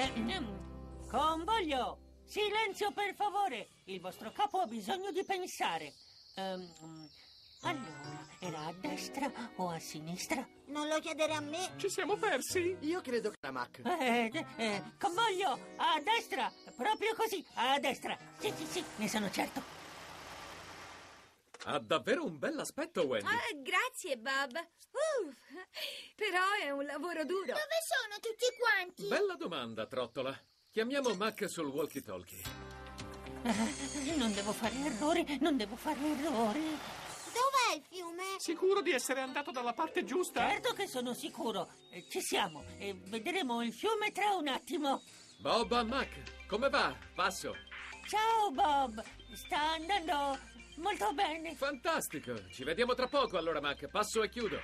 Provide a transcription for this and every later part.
Convoglio! Silenzio, per favore! Il vostro capo ha bisogno di pensare. Allora, era a destra o a sinistra? Non lo chiedere a me. Ci siamo persi? Io credo che la Mac. Convoglio, a destra! Proprio così, a destra! Sì, ne sono certo. Ha davvero un bell'aspetto, Wendy. Grazie, Bob. Però è un lavoro duro. Dove sono tutti quanti? Bella domanda, Trottola. Chiamiamo Mac sul walkie-talkie. Non devo fare errori. Dov'è il fiume? Sicuro di essere andato dalla parte giusta? Certo che sono sicuro. Ci siamo e vedremo il fiume tra un attimo. Bob a Mac, come va? Passo. Ciao, Bob. Sta andando molto bene. Fantastico. Ci vediamo tra poco, allora, Mac. Passo e chiudo.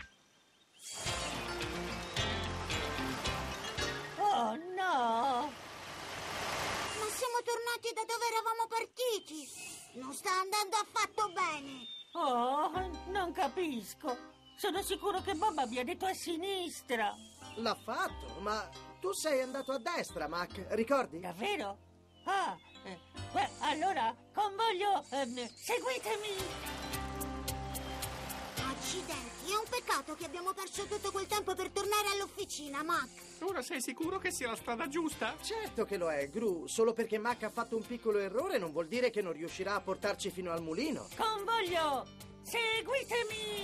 Oh, no! Ma siamo tornati da dove eravamo partiti. Non sta andando affatto bene. Oh, non capisco. Sono sicuro che Bob abbia detto a sinistra. L'ha fatto, ma tu sei andato a destra, Mac, ricordi? Davvero? Beh, allora, convoglio, seguitemi. Accidenti, è un peccato che abbiamo perso tutto quel tempo per tornare all'officina, Mac. Ora sei sicuro che sia la strada giusta? Certo che lo è, Gru. Solo perché Mac ha fatto un piccolo errore non vuol dire che non riuscirà a portarci fino al mulino. Convoglio, seguitemi.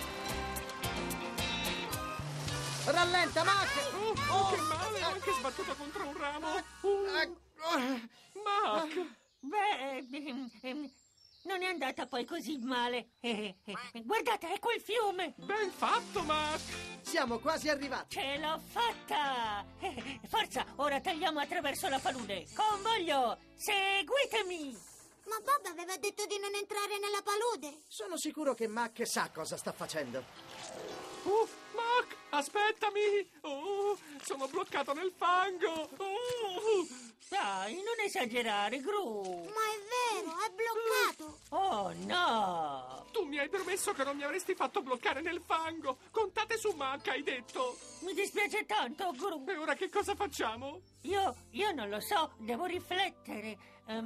Rallenta, Mac! Che male, ho anche sbattuto contro un ramo. Mac! Beh, non è andata poi così male. Guardate, ecco il fiume. Ben fatto, Mac! Siamo quasi arrivati. Ce l'ho fatta. Forza, ora tagliamo attraverso la palude. Convoglio, seguitemi. Ma Bob aveva detto di non entrare nella palude. Sono sicuro che Mac sa cosa sta facendo. Mac, aspettami! Sono bloccato nel fango! Dai, non esagerare, Gru. Ma è vero, è bloccato. Oh, no. Tu mi hai promesso che non mi avresti fatto bloccare nel fango! Contate su Mac, hai detto! Mi dispiace tanto, Gru. E ora che cosa facciamo? Io non lo so, devo riflettere.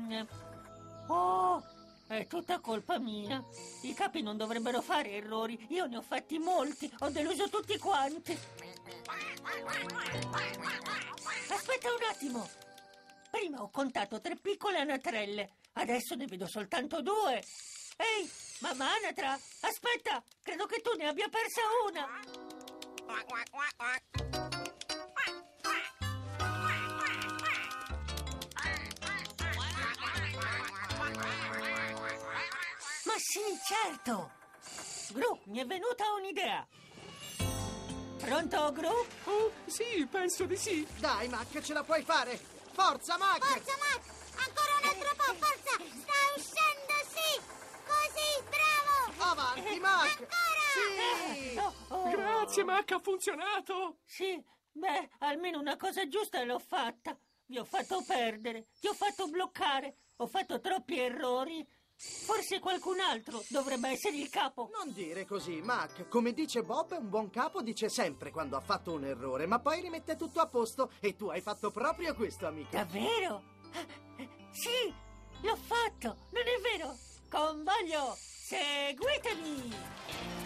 È tutta colpa mia. I capi non dovrebbero fare errori. Io ne ho fatti molti. Ho deluso tutti quanti. Aspetta un attimo. Prima ho contato 3 piccole anatrelle. Adesso ne vedo soltanto 2. Ehi, mamma anatra, aspetta. Credo che tu ne abbia persa una. Ma sì, certo! Gru, mi è venuta un'idea! Pronto, Gru? Sì, penso di sì! Dai, Mac, ce la puoi fare! Forza, Mac! Forza, Mac! Ancora un altro po', forza! Sta uscendo, sì! Così, bravo! Avanti, Mac! Ancora! Sì! Grazie, Mac, ha funzionato! Sì, beh, almeno una cosa giusta l'ho fatta. Vi ho fatto perdere, ti ho fatto bloccare, ho fatto troppi errori. Forse qualcun altro dovrebbe essere il capo. Non dire così, Mac. Come dice Bob, un buon capo dice sempre quando ha fatto un errore, ma poi rimette tutto a posto. E tu hai fatto proprio questo, amico. Davvero? Sì, l'ho fatto, non è vero? Convoglio, seguitemi!